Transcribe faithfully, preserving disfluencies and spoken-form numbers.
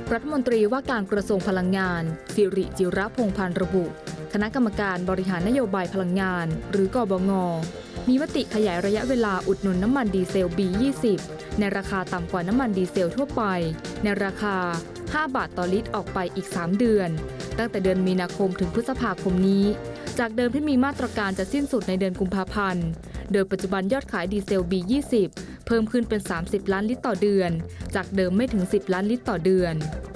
รัฐมนตรีว่าการกระทรวงพลังงานสิริจิรพงษ์พานระบุคณะกรรมการบริหารนโยบายพลังงานหรือกบง.มีมติขยายระยะเวลาอุดหนุนน้ำมันดีเซล บี ยี่สิบ ในราคาต่ำกว่าน้ำมันดีเซลทั่วไปในราคาห้าบาทต่อลิตรออกไปอีกสามเดือนตั้งแต่เดือนมีนาคมถึงพฤษภาคมนี้จากเดิมที่มีมาตรการจะสิ้นสุดในเดือนกุมภาพันธ์โดยปัจจุบันยอดขายดีเซล บี ยี่สิบ เพิ่มขึ้นเป็นสามสิบล้านลิตรต่อเดือนจากเดิมไม่ถึงสิบล้านลิตรต่อเดือน